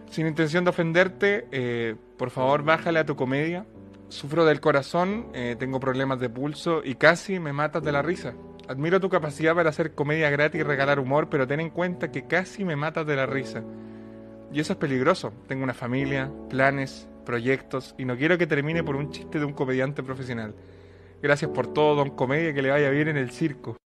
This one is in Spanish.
Sin intención de ofenderte, por favor bájale a tu comedia. Sufro del corazón, tengo problemas de pulso y casi me matas de la risa. Admiro tu capacidad para hacer comedia gratis y regalar humor, pero ten en cuenta que casi me matas de la risa. Y eso es peligroso. Tengo una familia, planes, proyectos y no quiero que termine por un chiste de un comediante profesional. Gracias por todo, don Comedia, que le vaya bien en el circo.